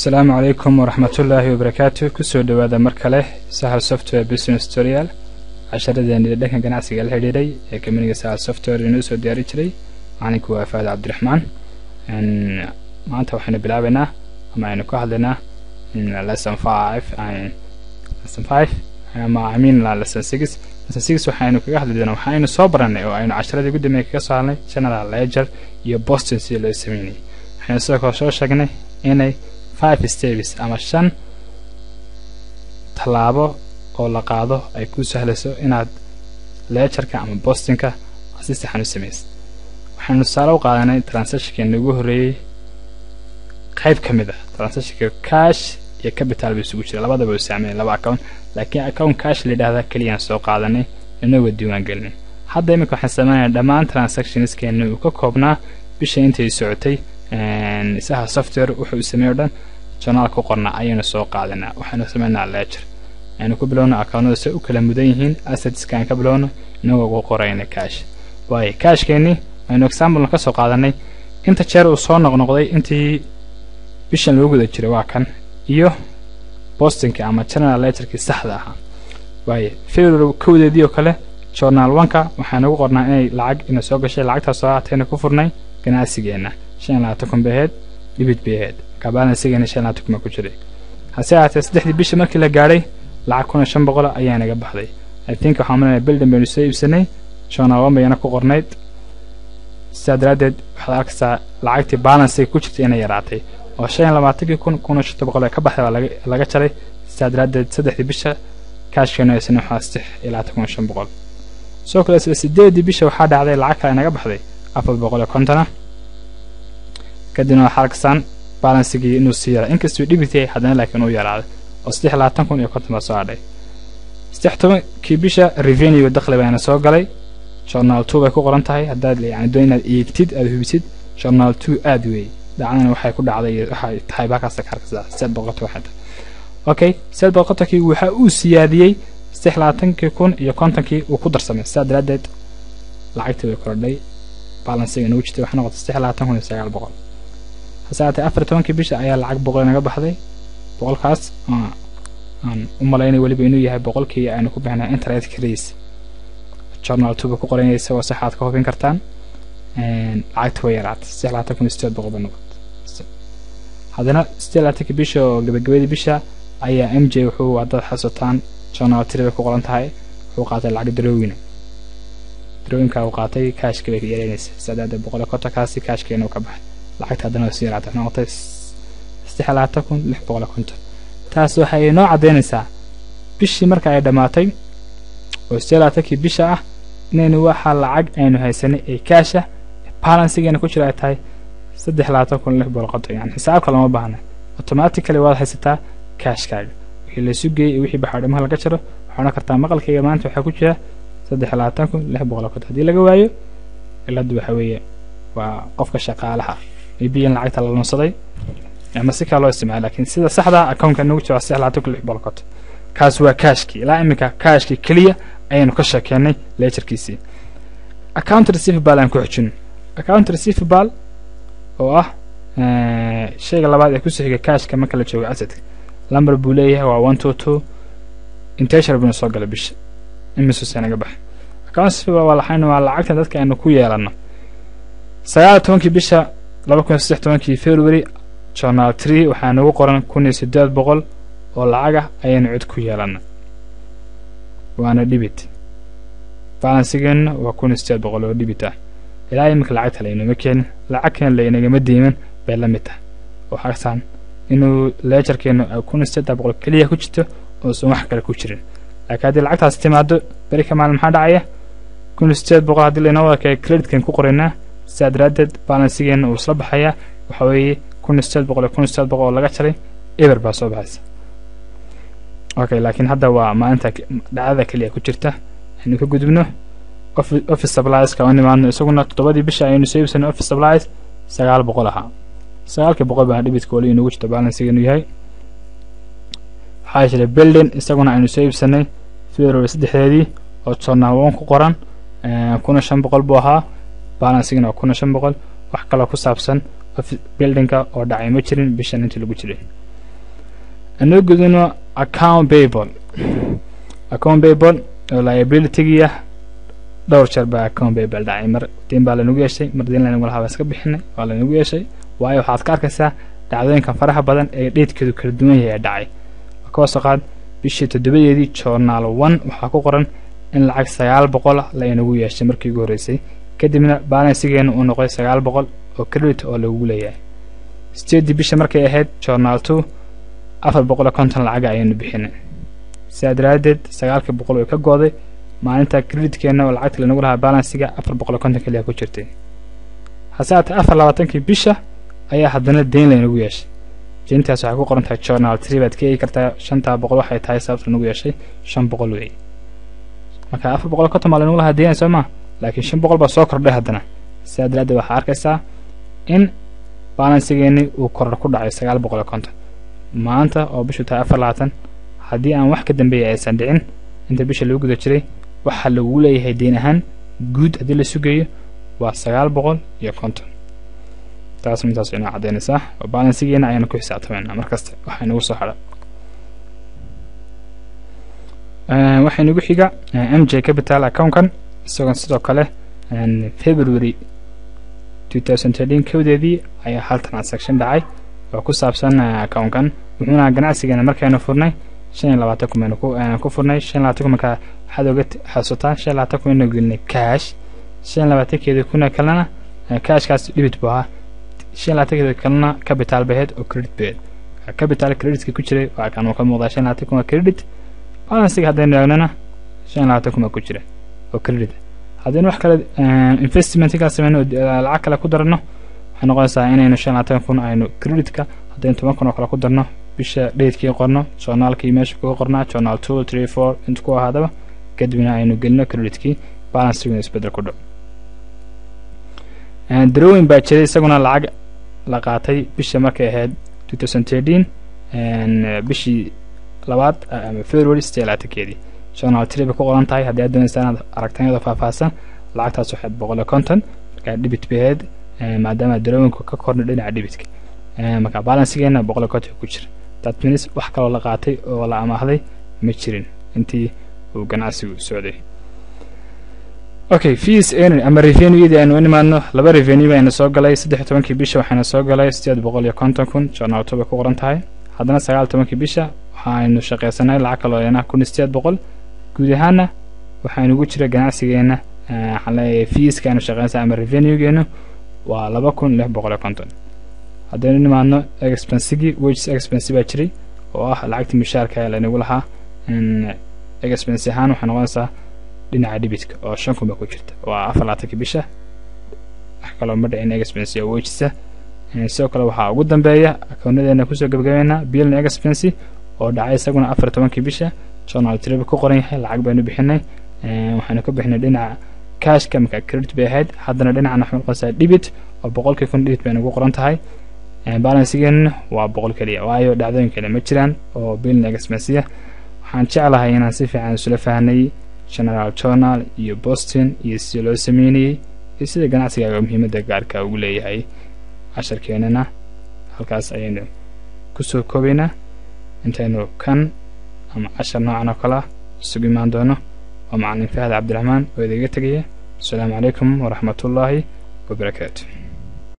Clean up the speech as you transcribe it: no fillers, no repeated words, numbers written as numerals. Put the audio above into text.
السلام عليكم ورحمة الله وبركاته. كسو دوادا مركله سهل سوفتوير بزنس توتوريال عشرة دقيقة ganacsiga la xiriiray ee kamaniga Sahal Software inuu soo diyaari jiray anigu waa Faad Cabdiraxmaan maanta waxaan bilaabaynaa ama aynu ka hadlaynaa lesson 5 ama lesson 6 waxaanu kaga hadli doonaa waxaanu soo baranay oo aynu casharada ugu dambeeyay kaga soo hadlay General Ledger iyo Boston si loo sameeyay waxaan soo sheegnay inay 5 steps ama 5 talaabo oo la qaado ay ku sahlayso inaad ledgerka ama Bostonka si sax u sameeyso waxaanu saaro qaadanay transaction ugu horeeyay qayb kamid ah transaction cash iyo capital bay isugu jiraan labadaba oo saameen laba account laakiin account cash la yiraahdo kaliya soo qaadanay inuu diiwaan gelin hadda imika waxaan sameeynaa dhammaan transactions keenu ka koobnaa bisha intay socotay Sahal Software wuxuu sameeyo dhan journal ku qorna ayayna soo qaadanaa waxaanu sameeynaa ledger aynu ku bilowno account si u kala mudan yihiin assets kan ka bilowno inagoo qorayna cash way cash keeni aynu example ka soo qaadanay inta jeer uu soo noqnoqday intii bishan loo guda jiray waa kan iyo Bostonka ama General Ledgerki saxda ah way February koodeedii oo kale journal 1ka waxaan ugu qornaa inay lacag ina soo gashay lacagtaas oo aatayna ku furnay ganacsigeena 5 behed dibid behed kabana sigana 5 ku jiray hase ahaatee 3 bisha markii la gaaray lacag 500 ayaa naga baxday I think waxaan maleeyaa building baynu soo iibsanay journal 1 bayna ku qornayd sadradeed waxa arkaysaa lacagtii balance ku jirtay inay yaraatay oo 25,000 ka baxday laga jaray sadradeed 3 bisha cash-keena isna waxa 6,500 soo kale 8 bisha waxa dhacday lacag kale naga baxday 450 kadibna xaragsan balance-gii inuu sii yaraa inkastoo dhibitay hadana laakiin uu yaraaday oo 6,500 soo hadhay 16 bisha revenue dakhli bayna soo galay journal 2 bay ku qoran tahay haddaad yani doonayna eegtid aad hubisid journal 2 aad weey dacana waxay ku dhacday waxay tahay baakaas ka arkaysaa 700 okay 700kii waxa uu siyaadiyay 6,000 iyo 50kii uu ku darsamay sadradeed lacagtii way kordhay balance-ga inuu jirtay waxa noqotay 6,900 hasaatee 14kii bisha ayaa lacag 100 naga baxday 100kaas aan u malaynay waliba inuu yahay 100kii aynu ku bixnay internet credit journal 2 ku qoranaysa oo saxaad ka hubin kartaan lacagta way yaraatay 6,900 noqotay hadana 6,000 bisha oo gabagabadii bisha ayaa MJ wuxuu wadada xasuutaan journal 3 ku qoran tahay wuxuu qaatay lacag drawinka uu qaatay cash-ka way yareynaysa sadada 100kaasi cash-keena ka baxay lacagta hadana sii yaraatay noqotay 6,650 taas waxay noo cadeynaysaa bishii marka ay dhamaatay oo 6,000 bisha ah inaynu waxa lacag aynu haysanay ee cash ah balance-geena ku jira ay tahay 3,650 yani xisaabka lama baahna automatically waad haysataa cash-kaaga wixii la sugay wixii baxadhamaha laga jaro waxaana kartaa maqalkayga maanta waxa ku jira 3,650 hadii laga waayo ilaa waxa weeye waa qofka shaqaalaha iibin lacagta la lunsaday ama si kale loo isticmaalo laakiin sida saxda account-ka nagu jira 6,650 kaas waa cash-ki ilaa imika cash-ki kaliya ayaynu ka sheekeynay ledgerkiisii account receivable aan ku xujin account receivable oo ah shayga labaad ee ku soo xiga cash-ka marka la joogo asset number buu leeyahay waa 122 integer buu soo galay bisha imisu sanaga bax account receivable waa lacagta dadka aynu ku yeelano 19 bisha 2016 February journal 3 waxaa nagu qoran 1,800 oo lacag ah ayaynu cid ku yeelana waana debit balance-geena waa 1,800 oo debit ah ilaa imika lacagta laynuma keenin lacagkan laynagama diiman bay la mid tahay oo xaqsan inuu ledgerkeenu 1,800 kaliya ku jirto oo soo wax kale ku jirin laakiin haddii lacagtaas timaado bari ka maalin maxaa dhacaya 1,800 haddii laynoo wada kay credit-kan ku qoraynaa sadradeed balance-geena uu isla baxaya waxa weeye 1,800 oo laga jaray ever baa soo baxaysa okay laakiin hadda waa maalinta dhacdada kaliya ku jirta inuu ka gudubno office supplies ka nimaano isaguna 7 bisha aynu soo iibsanay office supplies 900 aha 900 baa debit-ka wali inuu jirto balance-geenu yahay xaashire building isaguna aynu soo iibsanay February 3 oo journal 1 ku qoran 1,500 buu ahaa balance-geena 1,500 wax kale ku saabsan building-ka oo dhacay ma jirin bishan intii lagu jiray أنو قدنو account payable oo liability-giya dhowr jeer baa account payable dhacay mar tiin baa lagu yeeshay mar diin lagu lahaa iska bixinay waa lagu yeeshay waayo waxaad ka arkaysaa dhacdooyinka faraha badan ee dheedkeedu kala duwan yahay dhacay ka soo qaad bishii 7deedii journal 1 waxa ku qoran in lacag 900 la inagu yeeshay markii ugu horeysay kadibna balance-geenu uu noqday 900 oo credit oo lagu leeyahay 8 bisha markay ahayd journal 2 450 lacag ayaynu bixinay سادرادد سجالك بقول ويكجوده ما أنت كريدت كأنه العقد اللي نقولها بالانسيجا أفر بقول كنت كليه كوشرتين حسات أفر لواتنك بيشة أي حدنا الدين اللي نقولش جنت أسحقو قرنت هالشورنال تريبت كي كرتا شنتا بقول واحد هاي سافر نقولش شن بقول وعي ما كان أفر بقول كتم على نقولها الدين سما لكن شن بقول بسوكر ده هدنا سادرادد وحركة سا إن بالانسيجا إني وكرر كل عايز سجال بقول كنت ما أنت أو بيشو تأفر لاتن haddii aan wax ka dambeeyay aysan dhicin inta bisha lagu guda jiray waxa lagu leeyahay deyn ahaan guud hadii la sugayo waa 950 taas intaas inoo cadeynaysa oo balance-geena ayaan ku xisaabtamaynaa markasta waxa inagu soo xidha waxa inagu xiga MJ Capital account-kan isagoo sidoo kale February 2013 kowdeedii ayaa hal transaction dhacay oo ku saabsan account-kan wuxuuna ganacsigeena markaynu furnay 25 ku furnay 25 marka waxaad oga xasuutaa 25 inuu gelinay cash 25 keeda kuna kalena cash kaas debit baa 25 keeda kalena capital baheed oo credit baheed capital credit ku jiray waa kan uu ka muuqdaa 25 credit balance-ga hadaynu eegnana 25 ku jira oo credit hadaynu wax kale investment ka sameeyno lacag kale ku darno waxay noqonaysaa inaynu 25 aynu credit-ka hadaynu 10 oo kale ku darno bisha dheedkii qorno journalkii meesha ku qornaa journal 2 3 4 inta ku ahaadaba kadibna aynu gelino credit-kii balance-gu isbedel ku dhaw drawing baa jiray isaguna lacag la qaatay bisha markay ahayd 2013 bishii labaad ama February 16keedii journal 3 ba ku qoran tahay haddii aad doonaysan aragtayada faahfaahsan lacagtaas waxay 150 marka debit baheed maadaama drawing-ku ka korno dhinaca debit-ka marka balance-geena 150 ku jira that means wax kale la qaatay oo la amaahday ma jirin intii uu ganacsigu socday okay fees ama revenue-da aynu nimaadno laba revenue bayna soo galay 13kii bisha waxaana soo galay 850,000 journal 2 ku qoran tahay haddana 19kii bisha waxaanu shaqeysanay lacag kale oo 1800 guud ahaana waxaanu ugu jira ganacsigeena xalay fees-ka aynu shaqeysanay ama revenue-geenu waa 2650 haddaynu nimaadno expense-gii wages expense baa jiray oo ah lacagta mushaarka ee lagu lahaa expense ahaan waxay noqonaysaa dhinaca debit-ka oo 5,000 ku jirta waa 24 bisha wax kale ma dhicin expense iyo wages sidoo kale waxaa ugu dambeeya account-adeena ku soo gabagabeynaa bill expense oo dhacay isaguna 14 bisha journal 3 ku qoran yahay lacag baynu bixinay waxaanu ka bixinay dhinaca cash-ka marka credit bay ahayd haddana dhinacana waxay noqonaysaa debit oo 100,000 debit baynu ku qoran tahay balance-geena waa 100 kaliya waayo dhacdooyin kale ma jiraan oo bill expense waxaan jeclahay inaan si fiican isla fahnay general journal iyo Boston iyo si loo sameeyay iyo sida ganacsiga muhiimadda gaarka ugu leeyahay casharkeenana halkaas ayaynu ku soo koobaynaa intaynu kan ama cashar noocan oo kale isugu imaan doono waa macallin Fahad Cabdiraxmaan oo idinga tagaya. Assalaamu calaykum waraxmatullaahi wabarakaatuh.